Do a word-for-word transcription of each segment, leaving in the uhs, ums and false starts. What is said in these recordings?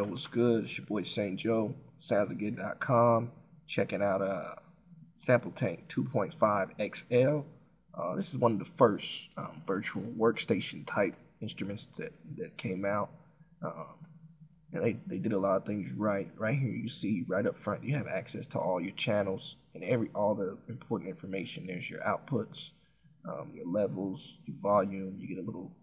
what's good? It's your boy Saint Joe, sounds again dot com, checking out uh, sampletank two point five X L. Uh, this is one of the first um, virtual workstation type instruments that, that came out. Um, and they, they did a lot of things right. Right here you see right up front you have access to all your channels and every all the important information. There's your outputs, um, your levels, your volume. You get a little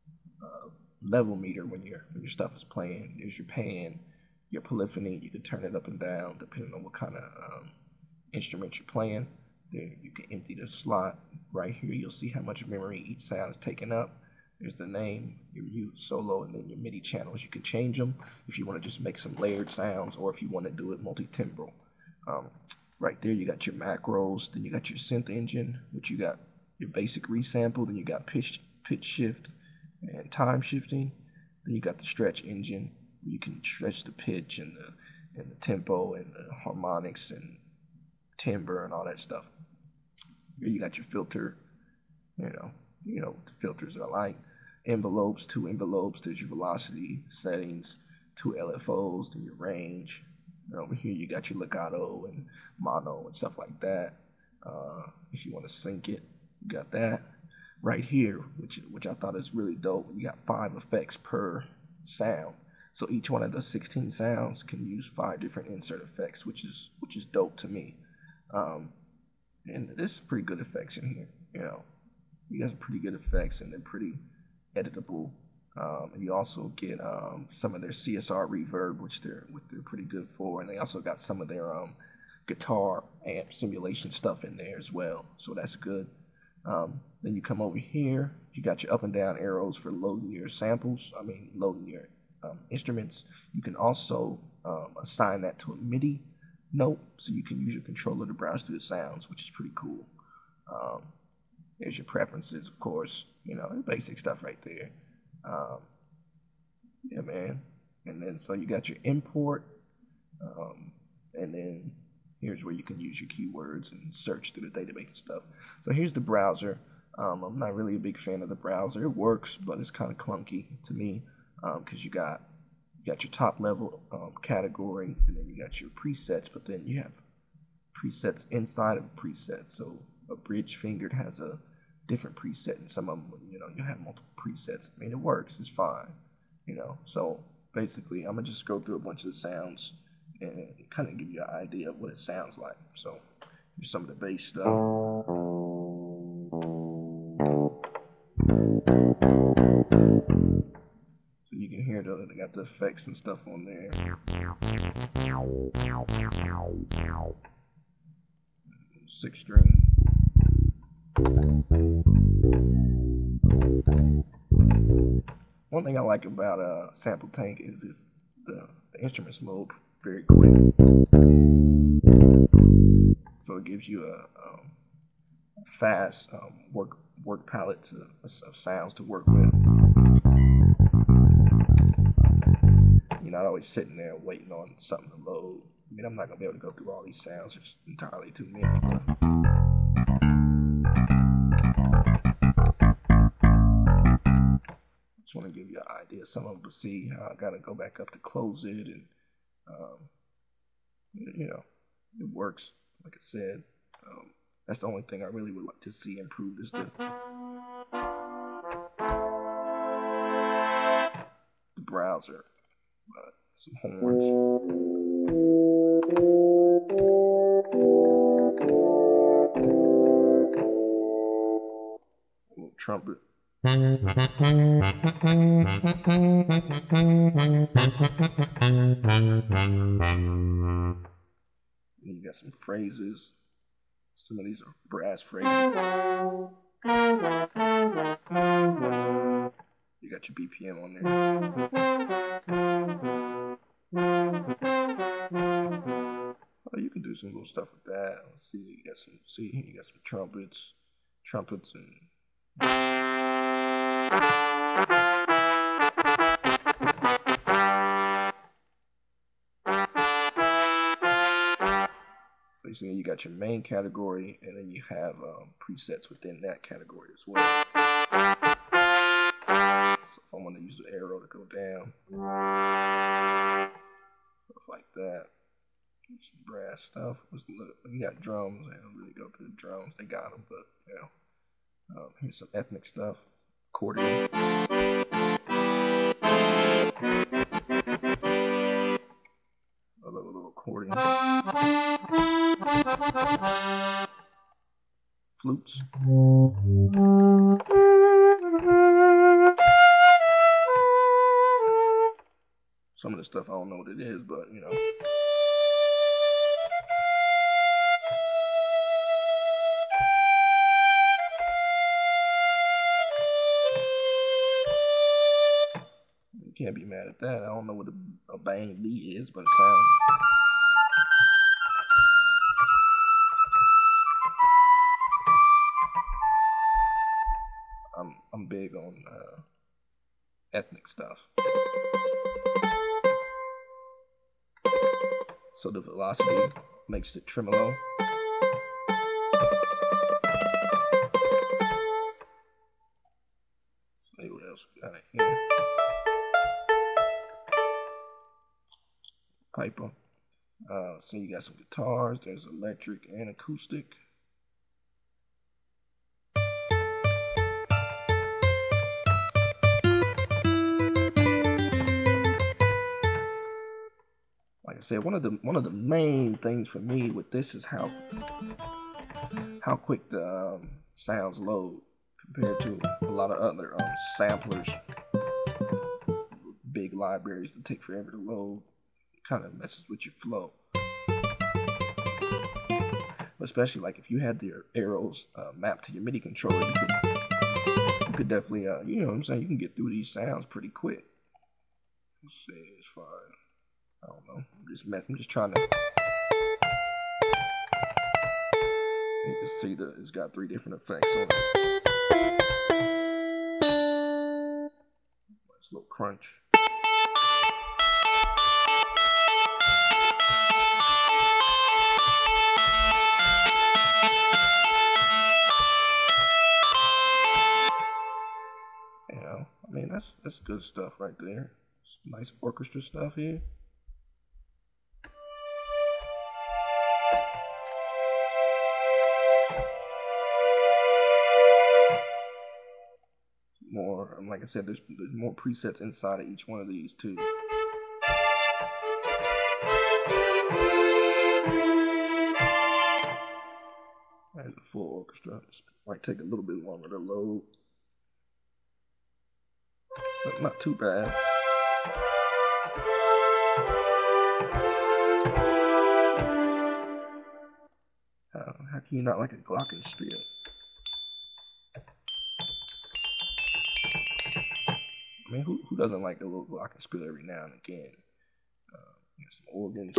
uh, level meter when your when your stuff is playing. There's your pan, your polyphony. You can turn it up and down depending on what kind of um, instrument you're playing. There you can empty the slot. Right here you'll see how much memory each sound is taking up. There's the name, your mute, solo, and then your MIDI channels. You can change them if you want to just make some layered sounds, or if you want to do it multi-timbral. Um, right there you got your macros. Then you got your synth engine, which you got your basic resample. Then you got pitch pitch shift and time shifting. Then you got the stretch engine, where you can stretch the pitch and the and the tempo and the harmonics and timbre and all that stuff. Here you got your filter, you know, you know what the filters are like. Envelopes, two envelopes. There's your velocity settings, two L F Os, then your range. And over here you got your legato and mono and stuff like that. Uh, if you want to sync it, you got that. Right here, which which I thought is really dope. You got five effects per sound, so each one of the sixteen sounds can use five different insert effects, which is which is dope to me. Um, and there's pretty good effects in here. You know, you got some pretty good effects, and they're pretty editable. Um, and you also get um, some of their C S R reverb, which they're which they're pretty good for, and they also got some of their um, guitar amp simulation stuff in there as well. So that's good. Um, then you come over here, you got your up and down arrows for loading your samples, I mean loading your um, instruments. You can also um, assign that to a MIDI note, so you can use your controller to browse through the sounds, which is pretty cool. Um, there's your preferences, of course, you know, basic stuff right there. Um, yeah, man. And then so you got your import, um, and then here's where you can use your keywords and search through the database and stuff. So here's the browser. Um, I'm not really a big fan of the browser. It works, but it's kind of clunky to me because um, you got you got your top level um, category, and then you got your presets, but then you have presets inside of a preset. So a bridge fingered has a different preset, and some of them, you know, you have multiple presets. I mean, it works. It's fine, you know. So basically, I'm gonna just go through a bunch of the sounds and kind of give you an idea of what it sounds like. So here's some of the bass stuff. So you can hear the, they got the effects and stuff on there. Six string. One thing I like about uh, sampletank is this, the, the instruments load very quick, so it gives you a um, fast um, work work palette to, of sounds to work with. You're not always sitting there waiting on something to load. I mean, I'm not gonna be able to go through all these sounds. There's entirely too many. But just want to give you an idea of some of them, but see how I gotta go back up to close it, and um, you know, it works. Like I said, um, that's the only thing I really would like to see improved is the the browser. Uh, some horns, a little trumpet. You got some phrases. Some of these are brass phrases. You got your B P M on there. Oh, you can do some little stuff with that. Let's see, you got some. See, you got some trumpets, trumpets, and. So you see, you got your main category, and then you have um, presets within that category as well. So if I want to use the arrow to go down, that. Some brass stuff. You got drums. I don't really go to the drums. They got them, but you know. Um, here's some ethnic stuff. Accordion. A little, little accordion. Flutes. Some of the stuff I don't know what it is, but you know. You can't be mad at that. I don't know what a, a bang lee is, but it sounds. I'm I'm big on uh, ethnic stuff. So the velocity makes it tremolo. See what else we got in here. Piper. Uh, so you got some guitars. There's electric and acoustic. Like I said, one of the one of the main things for me with this is how how quick the um, sounds load compared to a lot of other um, samplers. Big libraries that take forever to load. Kind of messes with your flow. Especially like if you had the arrows uh, mapped to your MIDI controller, you could, you could definitely, uh, you know what I'm saying, you can get through these sounds pretty quick. Let's see, it's fine. I don't know. I'm just messing. I'm just trying to. You can see that it's got three different effects on it. Nice little crunch. You know, I mean that's that's good stuff right there. Some nice orchestra stuff here. More, like I said, there's there's more presets inside of each one of these too. And the full orchestra just might take a little bit longer to load, but not too bad. Uh, how can you not like a glockenspiel? I mean, who, who doesn't like a little glockenspiel every now and again? Uh, you got some organs.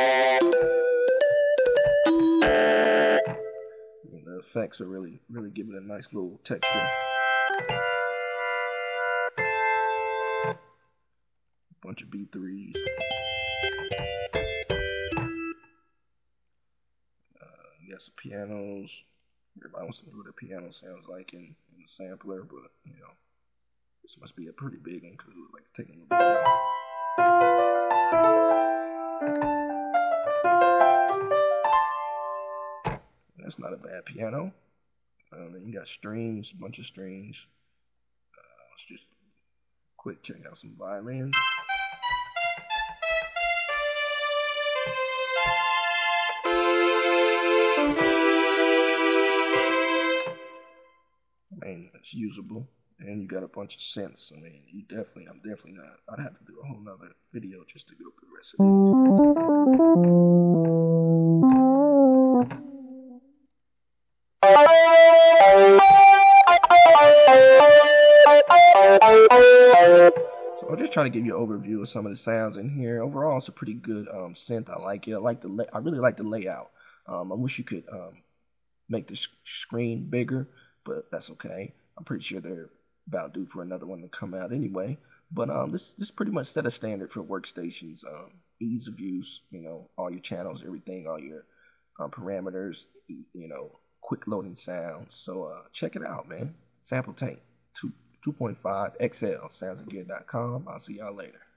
I mean, the effects are really, really giving a nice little texture. A bunch of B threes. Uh, you got some pianos. Everybody wants to know what a piano sounds like in, in the sampler, but you know. This must be a pretty big one because it looks like it's taking a little bit long. That's not a bad piano. Um, then you got strings, a bunch of strings. Uh, let's just quick check out some violins. I mean, it's usable. And you got a bunch of synths. I mean, you definitely, I'm definitely not, I'd have to do a whole nother video just to go through the rest of these. So I'm just trying to give you an overview of some of the sounds in here. Overall, it's a pretty good um, synth. I like it. I like the, lay I really like the layout. Um, I wish you could um, make the screen bigger, but that's okay. I'm pretty sure they're about due for another one to come out anyway. But um, this this pretty much set a standard for workstations. Um, ease of use, you know, all your channels, everything, all your um, parameters, you know, quick loading sounds. So uh, check it out, man. sampletank two point five X L, sounds good dot com. I'll see y'all later.